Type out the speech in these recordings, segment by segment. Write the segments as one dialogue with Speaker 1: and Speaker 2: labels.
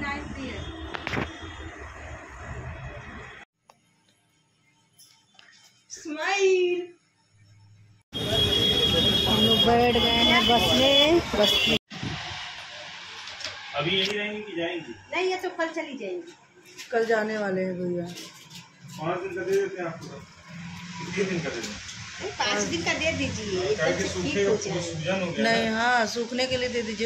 Speaker 1: Smile.
Speaker 2: हम लोग बैठ गए हैं बस में।
Speaker 3: अभी यही रहेंगी कि जाएंगी?
Speaker 1: नहीं, ये तो कल चली जाएंगी।
Speaker 2: कल जाने वाले हैं भैया।
Speaker 3: 5 दिन का दे देते हैं आपको। कितने दिन का दे दें?
Speaker 1: 5 दिन का दे दीजिए।
Speaker 2: नहीं, हाँ सूखने के लिए दे दीजिए।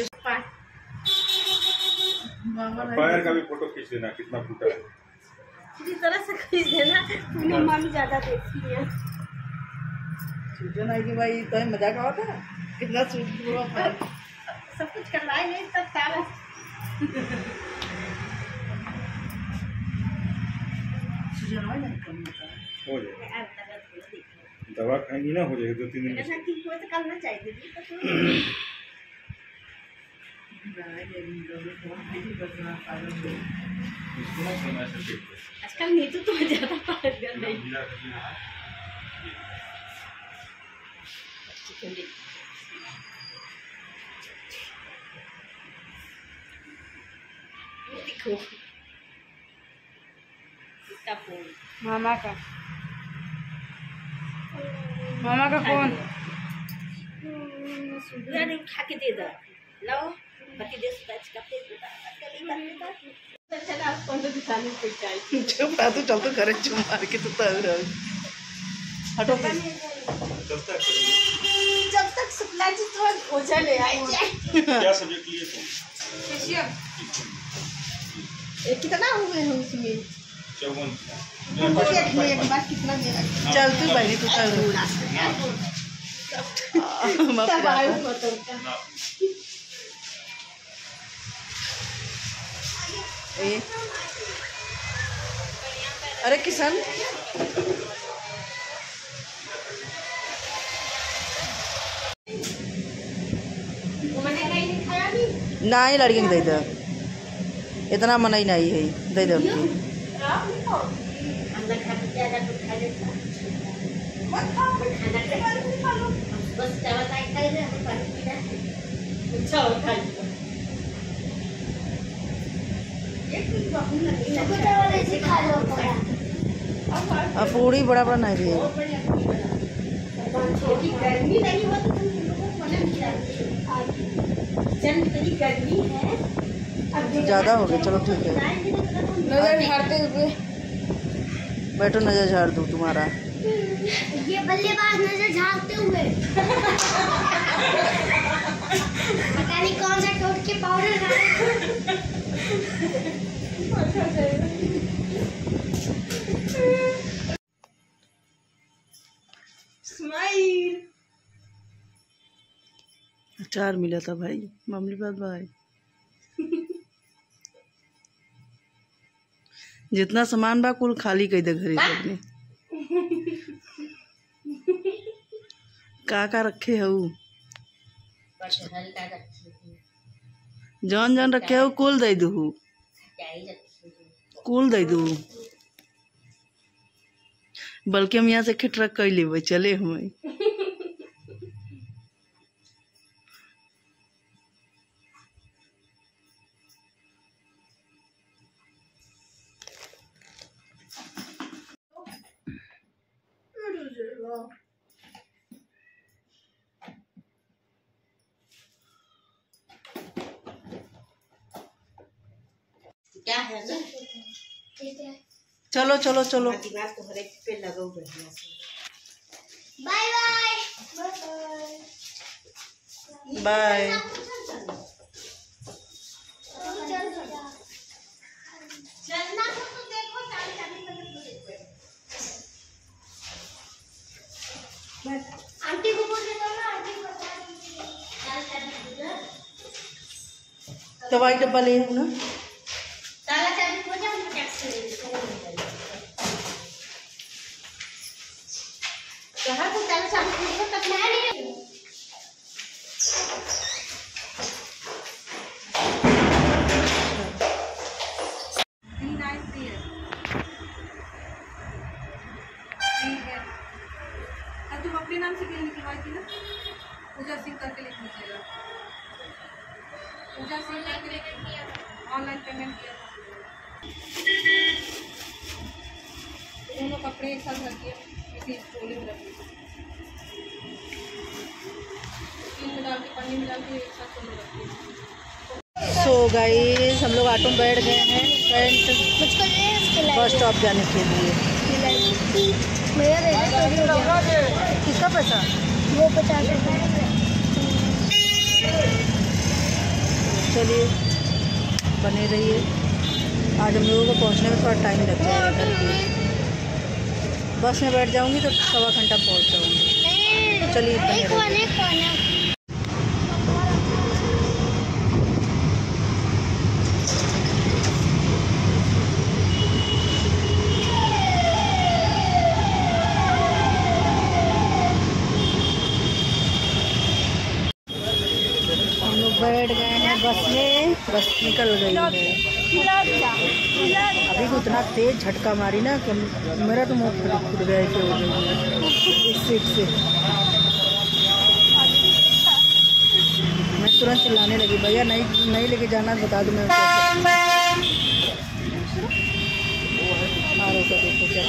Speaker 3: पैर का भी फोटो खींच देना कितना फूटा है।
Speaker 1: इसी तरह से खींच देना। मेरी मम्मी ज्यादा देखती है।
Speaker 2: सूजन है कि भाई तो मजाक होता है कितना सूज हुआ पैर।
Speaker 1: सब कुछ करवाए नहीं तब सारा
Speaker 2: सूजन हो जाएगा कम
Speaker 3: हो जाएगा। दवा खाएंगी ना, हो जाएगा 2-3 दिन में।
Speaker 1: ठीक हो तो करना चाहिए। आजकल नीतू तो ज्यादा पागल नहीं। देखो इसका फोन
Speaker 2: मामा का फोन
Speaker 1: उठा के दे दो। लो बती दे टच करते चला फोन तो दिखाने पे चाहिए।
Speaker 2: चुप रह तू, चल तो करे चुप मार के तो हटो।
Speaker 1: जब तक शुक्ला जी तो ओझा ले आई जाए।
Speaker 3: क्या सब्जेक्ट लिए थे?
Speaker 1: कितना हो गए हैं उसमें?
Speaker 3: 54।
Speaker 1: एक बार कितना मेरा
Speaker 2: चल तू बहनी तू अरे किशन नहीं, लड़की दे दे, इतना मनाई नहीं है, दे दे उनकी। अब पूरी बड़ा बड़ा नहीं भी ज़्यादा हो गया। चलो ठीक है,
Speaker 1: नजर झाड़ते हुए
Speaker 2: बैठो, नजर झाड़ दूँ तुम्हारा।
Speaker 1: ये बल्लेबाज नजर झाड़ते हुए पता नहीं कौन सा टोट के पाउडर स्माइल।
Speaker 2: अचार मिला था भाई, मामली बात भाई। जितना सामान बा कुल खाली कई दे घरे सबने। का रखे हऊ जौन जौन रखे हो कुल दे दू, कुल दे दू। बल्कि हम यहाँ से खिटरक कर ले चले हमें।
Speaker 1: क्या है ना?
Speaker 2: चलो चलो चलो,
Speaker 1: दिमाग तो हर एक पे लगा हुआ है।
Speaker 4: Bye bye
Speaker 2: bye.
Speaker 4: चलना तो देखो, आंटी को बोल देना ना, आंटी को बता दीजिए।
Speaker 2: दवाई डब्बा ले ना।
Speaker 4: ताला चाबी को जाओ टैक्सी
Speaker 1: कहाँ को ताला चाबी को तक
Speaker 4: नहीं
Speaker 1: तुम अपने नाम से बिल निकलवाई थी ना? पूजा सिंह करके लिख लीजिएगा। पूजा सिंह करके लिख ऑनलाइन पेमेंट किया था। दोनों कपड़े एक साथ रखिए, इसी ट्रॉली में रखिए, टीन में डाल के, पन्नी में डाल के एक साथ दोनों रखिए।
Speaker 2: सो गाइस हम लोग ऑटो में बैठ गए हैं बस स्टॉप जाने के लिए। किसका पैसा?
Speaker 4: वो 50 रुपये।
Speaker 2: चलिए बने रहिए। आज हम लोगों को पहुंचने में थोड़ा टाइम लग जाएगा घर पे। बस में बैठ जाऊंगी तो 1.25 घंटा पहुंच जाऊंगी। चलिए बने रहिए। बैठ गए हैं बस में, बस निकल गई है। अभी तो इतना तेज झटका मारी ना कि मेरा तो मुँह फुट गया ऐसे हो गई इस सीट से। मैं तुरंत चिल्लाने लगी, भैया नहीं लेके जाना बता दो। मैं देखो क्या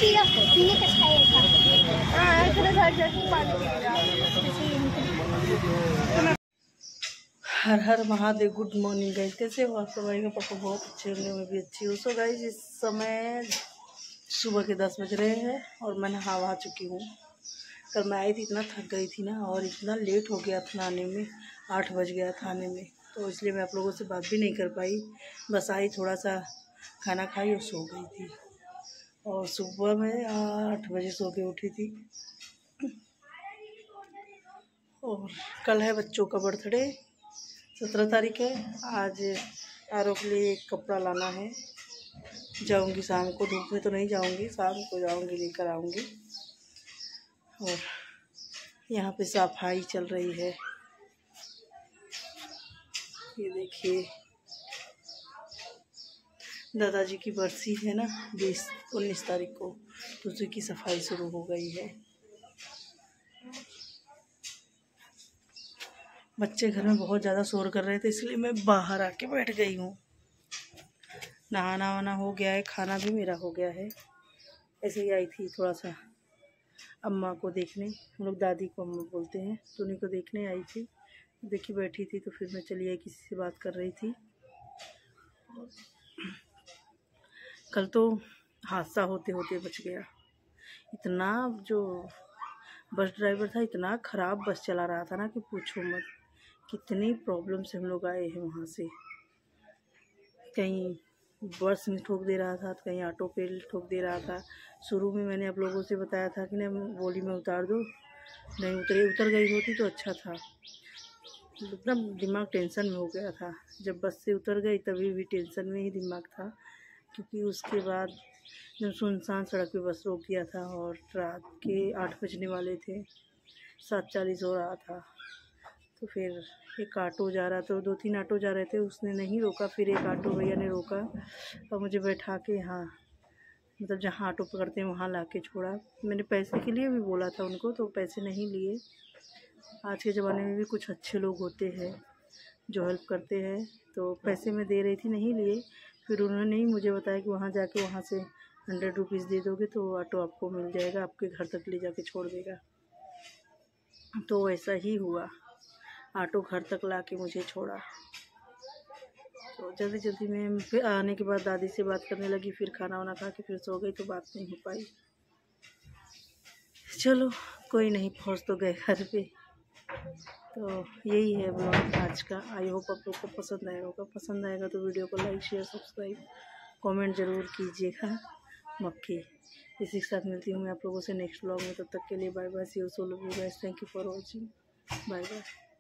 Speaker 2: हर हर महादेव। गुड मॉर्निंग गाइस, कैसे हो आप सब? आएगा पापा बहुत अच्छे होंगे, मैं भी अच्छी हूँ। सो गाइस इस समय सुबह के 10 बज रहे हैं और मैं नहा चुकी हूँ। कल मैं आई थी, इतना थक गई थी ना और इतना लेट हो गया था आने में, 8 बज गया था आने में, तो इसलिए मैं आप लोगों से बात भी नहीं कर पाई। बस आई, थोड़ा सा खाना खाई और सो गई थी। और सुबह में 8 बजे सो के उठी थी। और कल है बच्चों का बर्थडे, 17 तारीख है। आज आरों के लिए एक कपड़ा लाना है। जाऊंगी शाम को, धूप में तो नहीं जाऊंगी, शाम को जाऊंगी, लेकर आऊंगी। और यहाँ पे सफाई चल रही है, ये देखिए। दादाजी की बरसी है ना 19 तारीख को, तो उसी की सफाई शुरू हो गई है। बच्चे घर में बहुत ज़्यादा शोर कर रहे थे, इसलिए मैं बाहर आके बैठ गई हूँ। नहाना वाना हो गया है, खाना भी मेरा हो गया है। ऐसे ही आई थी थोड़ा सा अम्मा को देखने, हम लोग दादी को अम्मा बोलते हैं, तो उन्हीं को देखने आई थी। देखी बैठी थी तो फिर मैं चली आई, किसी से बात कर रही थी। कल तो हादसा होते होते बच गया। इतना जो बस ड्राइवर था, इतना ख़राब बस चला रहा था ना कि पूछो मत। कितनी प्रॉब्लम से हम लोग आए हैं वहाँ से। कहीं बस में ठोक दे रहा था, तो कहीं ऑटो पे ठोक दे रहा था। शुरू में मैंने आप लोगों से बताया था कि ना बोली में उतार दो, नहीं उतर गई होती तो अच्छा था। एकदम दिमाग टेंशन में हो गया था। जब बस से उतर गई तभी भी टेंशन में ही दिमाग था, क्योंकि उसके बाद जब सुनसान सड़क पे बस रोक दिया था और रात के 8 बजने वाले थे, 7:40 हो रहा था। तो फिर एक ऑटो जा रहा था, 2-3 ऑटो जा रहे थे, उसने नहीं रोका। फिर एक ऑटो भैया ने रोका और मुझे बैठा के यहाँ, मतलब जहाँ ऑटो पकड़ते हैं वहाँ ला के छोड़ा। मैंने पैसे के लिए भी बोला था उनको, तो पैसे नहीं लिए। आज के ज़माने में भी कुछ अच्छे लोग होते हैं जो हेल्प करते हैं, तो पैसे मैं दे रही थी, नहीं लिए। फिर उन्होंने ही मुझे बताया कि वहाँ जाके वहाँ से 100 रुपीज़ दे दोगे तो ऑटो आपको मिल जाएगा, आपके घर तक ले जाके छोड़ देगा। तो वैसा ही हुआ, ऑटो घर तक ला के मुझे छोड़ा। तो जल्दी जल्दी में फिर आने के बाद दादी से बात करने लगी, फिर खाना वाना खा के फिर सो गई, तो बात नहीं हो पाई। चलो कोई नहीं, पहुँच तो गए घर पे। तो यही है ब्लॉग आज का। आई होप आप लोग को पसंद आया होगा। पसंद आएगा तो वीडियो को लाइक, शेयर, सब्सक्राइब, कमेंट ज़रूर कीजिएगा। मक्खी इसी के साथ मिलती हूँ मैं आप लोगों से नेक्स्ट ब्लॉग में। तब तक के लिए bye bye, see you, so love you guys, thank you for watching, bye bye.